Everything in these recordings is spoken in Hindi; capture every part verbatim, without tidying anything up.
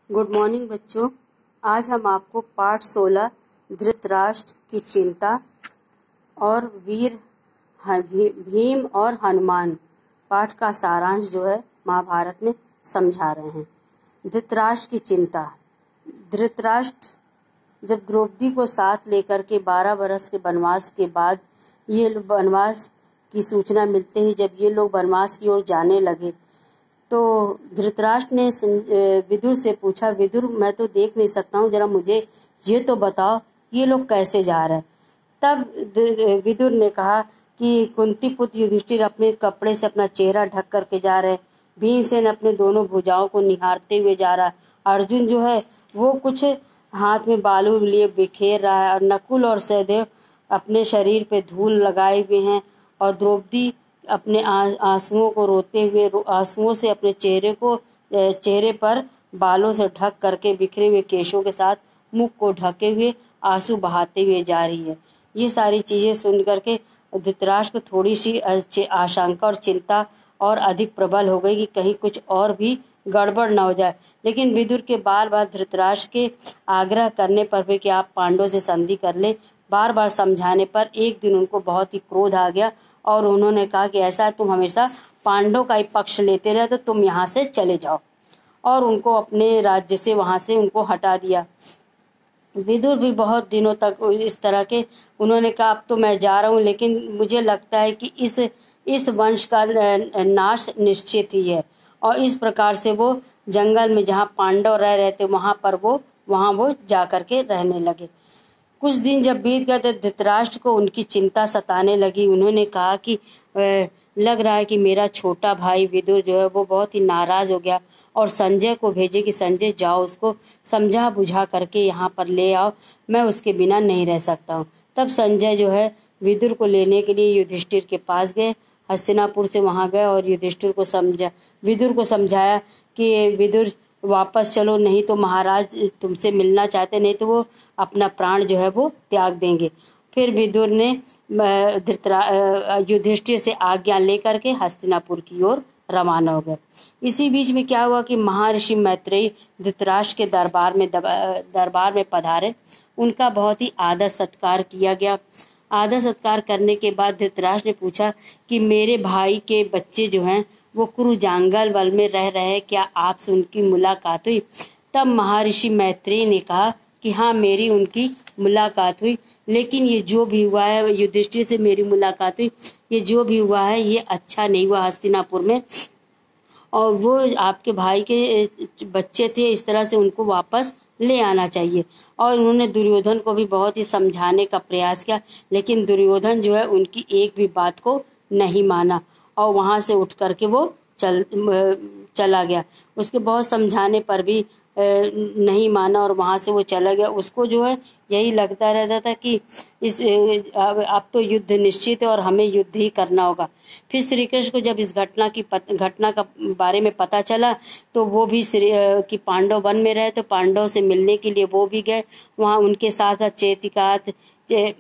गुड मॉर्निंग बच्चों। आज हम आपको पाठ सोलह धृतराष्ट्र की चिंता और वीर भीम और हनुमान पाठ का सारांश जो है महाभारत में समझा रहे हैं। धृतराष्ट्र की चिंता। धृतराष्ट्र जब द्रौपदी को साथ लेकर के बारह बरस के वनवास के बाद ये वनवास की सूचना मिलते ही जब ये लोग वनवास की ओर जाने लगे तो धृतराष्ट्र ने विदुर से पूछा, विदुर मैं तो देख नहीं सकता हूँ, जरा मुझे ये तो बताओ ये लोग कैसे जा रहे हैं। तब विदुर ने कहा कि कुंती पुत्र युधिष्ठिर अपने कपड़े से अपना चेहरा ढक करके जा रहे, भीमसेन अपने दोनों भुजाओं को निहारते हुए जा रहा है, अर्जुन जो है वो कुछ हाथ में बालू लिए बिखेर रहा है और नकुल और सहदेव अपने शरीर पे धूल लगाए हुए हैं और द्रौपदी अपने आंसुओं को रोते हुए आंसुओं से अपने चेहरे को चेहरे पर बालों से ढक करके बिखरे हुए केशों के साथ मुख को ढके हुए आंसू बहाते हुए जा रही है। ये सारी चीज़ें सुन करके धृतराष्ट्र को थोड़ी सी आशंका और चिंता और अधिक प्रबल हो गई कि कहीं कुछ और भी गड़बड़ ना हो जाए। लेकिन विदुर के बार बार धृतराष्ट्र के आग्रह करने पर भी कि आप पांडवों से संधि कर ले, बार बार समझाने पर एक दिन उनको बहुत ही क्रोध आ गया और उन्होंने कहा कि ऐसा है, तुम हमेशा पांडवों का ही पक्ष लेते रहे तो तुम यहाँ से चले जाओ, और उनको अपने राज्य से वहाँ से उनको हटा दिया। विदुर भी बहुत दिनों तक इस तरह के उन्होंने कहा अब तो मैं जा रहा हूँ, लेकिन मुझे लगता है कि इस इस वंश का नाश निश्चित ही है। और इस प्रकार से वो जंगल में जहाँ पांडव रह रहे थे वहाँ पर वो वहाँ वो जा कर के रहने लगे। कुछ दिन जब बीत गए तो धृतराष्ट्र को उनकी चिंता सताने लगी। उन्होंने कहा कि लग रहा है कि मेरा छोटा भाई विदुर जो है वो बहुत ही नाराज़ हो गया और संजय को भेजे कि संजय जाओ उसको समझा बुझा करके यहाँ पर ले आओ, मैं उसके बिना नहीं रह सकता हूँ। तब संजय जो है विदुर को लेने के लिए युधिष्ठिर के पास गए, हस्तिनापुर से वहाँ गए और युधिष्ठिर को समझा विदुर को समझाया कि विदुर वापस चलो, नहीं तो महाराज तुमसे मिलना चाहते, नहीं तो वो अपना प्राण जो है वो त्याग देंगे। फिर विदुर ने धृतरा युधिष्ठिर से आज्ञा लेकर के हस्तिनापुर की ओर रवाना हो गए। इसी बीच में क्या हुआ कि महर्षि मैत्रेयी धृतराष्ट्र के दरबार में दरबार में पधारे। उनका बहुत ही आदर सत्कार किया गया। आदर सत्कार करने के बाद धृतराष्ट्र ने पूछा कि मेरे भाई के बच्चे जो हैं वो कुरु जंगल वल में रह रहे हैं, क्या आपसे उनकी मुलाकात हुई? तब महर्षि मैत्रेयी ने कहा कि हाँ मेरी उनकी मुलाकात हुई, लेकिन ये जो भी हुआ है युधिष्ठिर से मेरी मुलाकात हुई, ये जो भी हुआ है ये अच्छा नहीं हुआ हस्तिनापुर में, और वो आपके भाई के बच्चे थे, इस तरह से उनको वापस ले आना चाहिए। और उन्होंने दुर्योधन को भी बहुत ही समझाने का प्रयास किया, लेकिन दुर्योधन जो है उनकी एक भी बात को नहीं माना और वहाँ से उठ करके वो चल चला गया। उसके बहुत समझाने पर भी नहीं माना और वहाँ से वो चला गया। उसको जो है यही लगता रहता था कि इस अब तो युद्ध निश्चित है और हमें युद्ध ही करना होगा। फिर श्री कृष्ण को जब इस घटना की घटना का बारे में पता चला तो वो भी श्री कि पांडव वन में रहे तो पांडव से मिलने के लिए वो भी गए। वहाँ उनके साथ चेतिकात चे,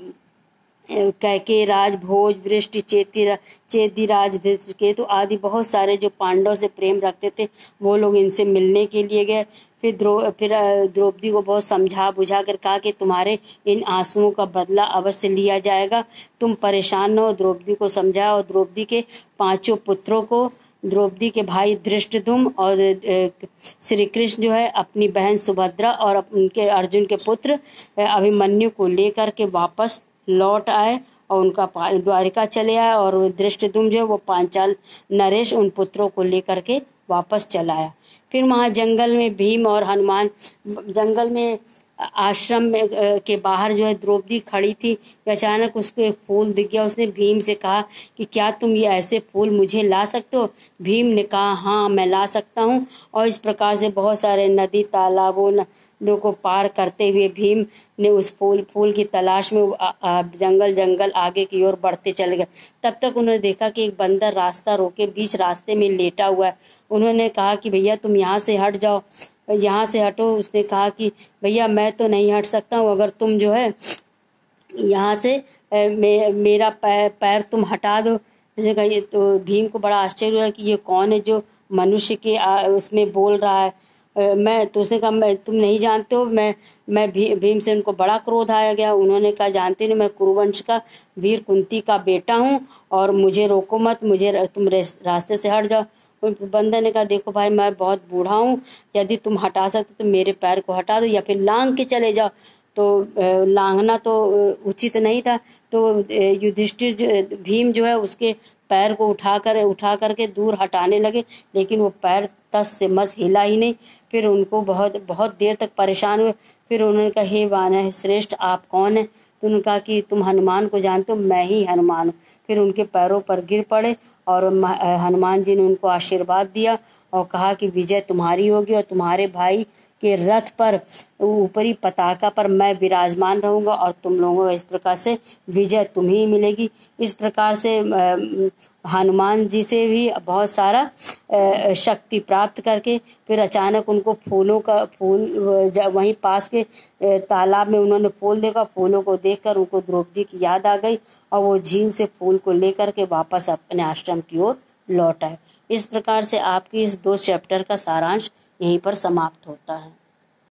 कैके राज भोज वृष्टि चेती चेदिराज धृतकेतु आदि बहुत सारे जो पांडव से प्रेम रखते थे वो लोग इनसे मिलने के लिए गए। फिर द्रौ फिर द्रौपदी को बहुत समझा बुझा कर कहा कि तुम्हारे इन आंसुओं का बदला अवश्य लिया जाएगा, तुम परेशान न हो। द्रौपदी को समझाया और द्रौपदी के पांचों पुत्रों को द्रौपदी के भाई धृष्टद्युम्न और श्री कृष्ण जो है अपनी बहन सुभद्रा और उनके अर्जुन के पुत्र अभिमन्यु को लेकर के वापस लौट आए और उनका द्वारिका चले आए। और धृष्टद्युम्न जो है वो पांचाल नरेश उन पुत्रों को लेकर के वापस चला आया। फिर वहाँ जंगल में भीम और हनुमान जंगल में आश्रम में के बाहर जो है द्रौपदी खड़ी थी, अचानक उसको एक फूल दिख गया। उसने भीम से कहा कि क्या तुम ये ऐसे फूल मुझे ला सकते हो? भीम ने कहा हाँ मैं ला सकता हूँ। और इस प्रकार से बहुत सारे नदी तालाबों नदियों को पार करते हुए भीम ने उस फूल फूल की तलाश में आ, आ, जंगल जंगल आगे की ओर बढ़ते चले गए। तब तक उन्होंने देखा कि एक बंदर रास्ता रोके बीच रास्ते में लेटा हुआ है। उन्होंने कहा कि भैया तुम यहाँ से हट जाओ, यहाँ से हटो। उसने कहा कि भैया मैं तो नहीं हट सकता हूँ, अगर तुम जो है यहाँ से मे, मेरा पैर पैर तुम हटा दो। जैसे कहा तो भीम को बड़ा आश्चर्य हुआ कि ये कौन है जो मनुष्य के उसमें बोल रहा है। मैं तो उसने कहा मैं तुम नहीं जानते हो, मैं मैं भी, भीमसेन को बड़ा क्रोध आया गया। उन्होंने कहा जानते नहीं, मैं कुरुवंश का वीर कुंती का बेटा हूँ और मुझे रोको मत, मुझे तुम रास्ते से हट जाओ। बंदर ने कहा देखो भाई मैं बहुत बूढ़ा हूँ, यदि तुम हटा सकते तो मेरे पैर को हटा दो या फिर लांग के चले जाओ। तो लांघना तो उचित नहीं था, तो युधिष्ठिर भीम जो है उसके पैर को उठा कर उठा करके दूर हटाने लगे, लेकिन वो पैर तस से मस हिला ही नहीं। फिर उनको बहुत बहुत देर तक परेशान हुए। फिर उन्होंने कहा हे वानर श्रेष्ठ आप कौन हैं? तो उन्होंने कहा कि तुम हनुमान को जानते हो, मैं ही हनुमान हूँ। फिर उनके पैरों पर गिर पड़े और हनुमान जी ने उनको आशीर्वाद दिया और कहा कि विजय तुम्हारी होगी और तुम्हारे भाई के रथ पर ऊपरी पताका पर मैं विराजमान रहूंगा और तुम लोगों को इस प्रकार से विजय तुम्हें मिलेगी। इस प्रकार से हनुमान जी से भी बहुत सारा शक्ति प्राप्त करके फिर अचानक उनको फूलों का फूल वहीं पास के तालाब में उन्होंने फूल देखा। फूलों को देखकर उनको द्रौपदी की याद आ गई और वो झील से फूल को लेकर के वापस अपने आश्रम की ओर लौट आए। इस प्रकार से आपकी इस दो चैप्टर का सारांश यहीं पर समाप्त होता है।